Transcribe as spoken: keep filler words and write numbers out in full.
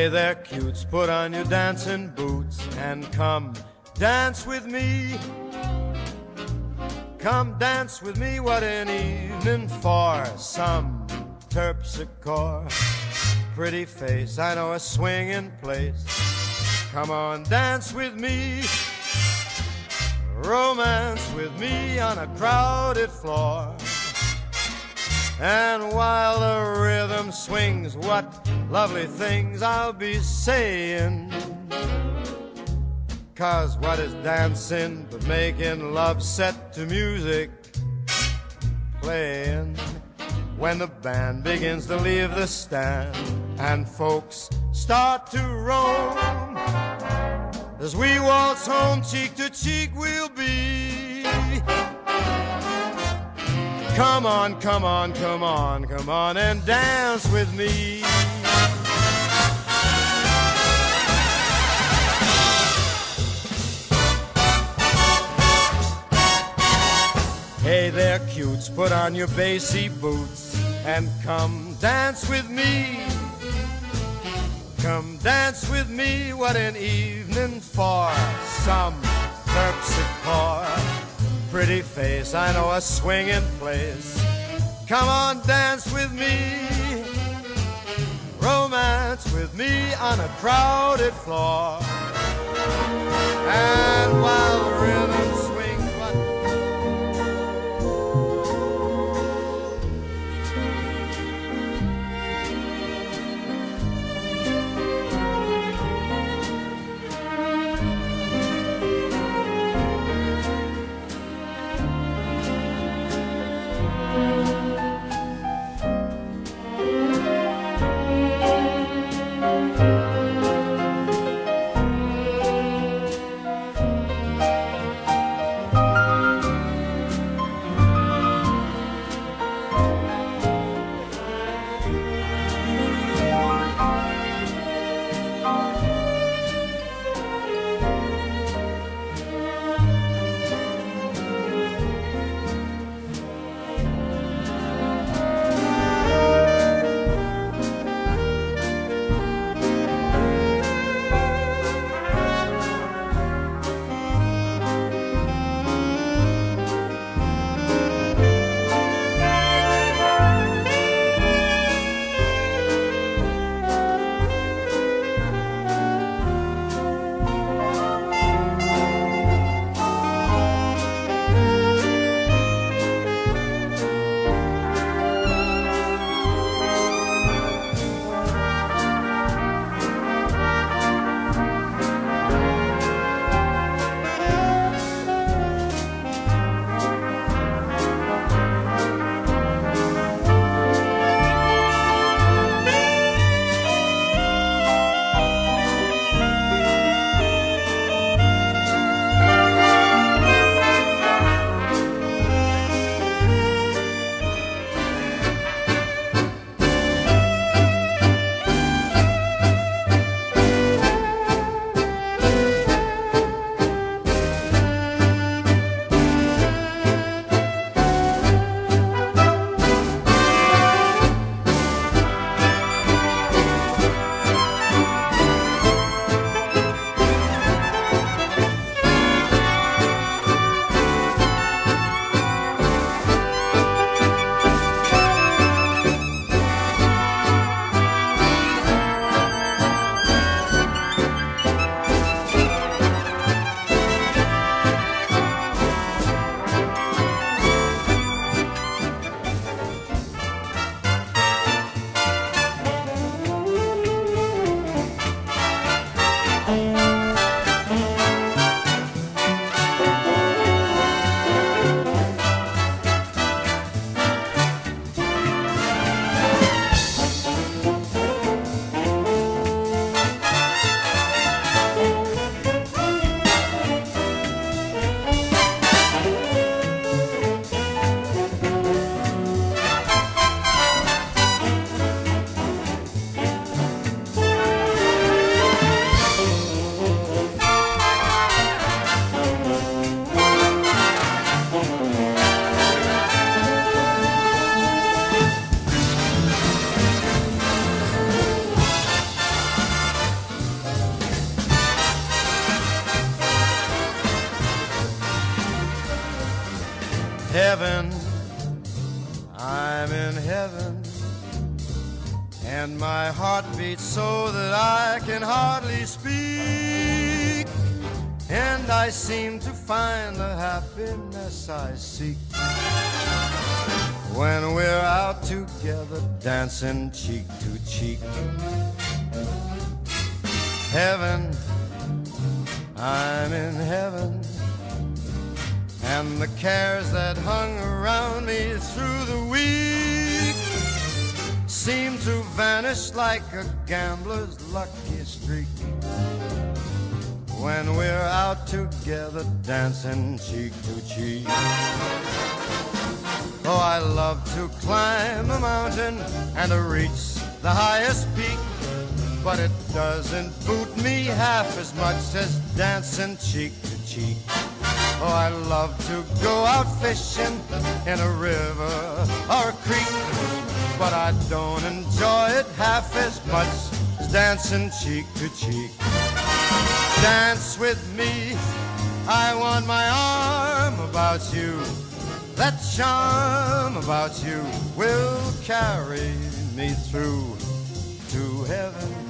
Hey there, cutes, put on your dancing boots and come dance with me. Come dance with me, what an evening for some terpsichore. Pretty face, I know a swinging place. Come on, dance with me. Romance with me on a crowded floor. And while the rhythm swings, what lovely things I'll be saying. 'Cause what is dancing but making love set to music playing? When the band begins to leave the stand and folks start to roam, as we waltz home cheek to cheek we'll be. Come on, come on, come on, come on and dance with me. Hey there, cutes, put on your bassy boots and come dance with me. Come dance with me, what an evening for some terpsichore. Pretty face, I know a swinging place. Come on, dance with me. Romance with me on a crowded floor. And while the rhythm swings, what Heaven, I'm in heaven, and my heart beats so that I can hardly speak, and I seem to find the happiness I seek when we're out together dancing cheek to cheek. Heaven, I'm in heaven, and the cares that hung around me through the week seem to vanish like a gambler's lucky streak when we're out together dancing cheek to cheek. Oh, I love to climb a mountain and to reach the highest peak, but it doesn't boot me half as much as dancing cheek to cheek. Oh, I love to go out fishing in a river or a creek, but I don't enjoy it half as much as dancing cheek to cheek. Dance with me, I want my arm about you. That charm about you will carry me through to heaven.